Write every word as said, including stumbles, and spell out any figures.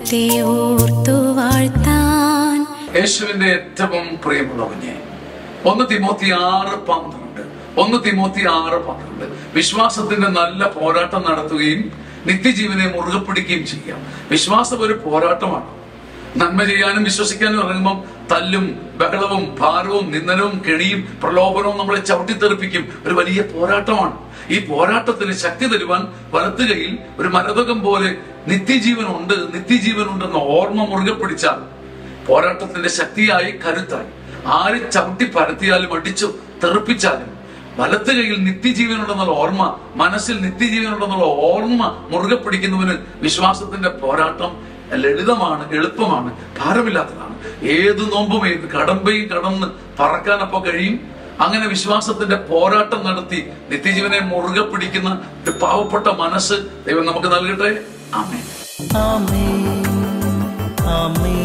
ദൈവത്തെ ഓർത്തു വാഴ്ത്താൻ. യേശുവിന്റെ ഏറ്റവും പ്രിയമുള്ള കുഞ്ഞെ, ഒന്ന് തിമോത്തി ആറ് പന്ത്രണ്ട് ഒന്ന് തിമോത്തി ആറ് പന്ത്രണ്ട് വിശ്വാസത്തിന്റെ നല്ല പോരാട്ടം നടത്തുകയും നിത്യജീവനെ മുറുകെ പിടിക്കുകയും ചെയ്യാം. വിശ്വാസം ഒരു പോരാട്ടമാണ്. നന്മ ചെയ്യാനും വിശ്വസിക്കാനും ഇറങ്ങുമ്പം തല്ലും ബഹളവും ഭാരവും നിന്ദനവും കെണിയും പ്രലോഭനവും നമ്മളെ ചവിട്ടിത്തെറിപ്പിക്കും. ഒരു വലിയ പോരാട്ടമാണ്. ഈ പോരാട്ടത്തിന് ശക്തി തരുവാൻ വലത്ത് കൈയിൽ ഒരു മരതകം പോലെ നിത്യജീവൻ ഉണ്ട് നിത്യജീവൻ ഉണ്ടെന്ന ഓർമ്മ മുറുകെ പിടിച്ചാൽ പോരാട്ടത്തിന്റെ ശക്തിയായി കരുത്തായി ആര് ചവിട്ടി പരത്തിയാലും അടിച്ചു തെറിപ്പിച്ചാലും വലത്ത് കൈയിൽ നിത്യജീവനുണ്ടെന്നുള്ള ഓർമ്മ, മനസ്സിൽ നിത്യജീവനുണ്ടെന്നുള്ള ഓർമ്മ മുറുകെ പിടിക്കുന്നവന് വിശ്വാസത്തിന്റെ പോരാട്ടം ലളിതമാണ്, എളുപ്പമാണ്, ഭാരമില്ലാത്തതാണ്. ഏത് നോമ്പും ഏത് കടമ്പയും കടന്ന് പറക്കാനപ്പോ കഴിയും. അങ്ങനെ വിശ്വാസത്തിന്റെ പോരാട്ടം നടത്തി നിത്യജീവനെ മുറുകെ പിടിക്കുന്ന ഒരു പാവപ്പെട്ട മനസ്സ് ദൈവം നമുക്ക് നൽകട്ടെ. ആമേൻ. ആമേൻ. ആമേൻ.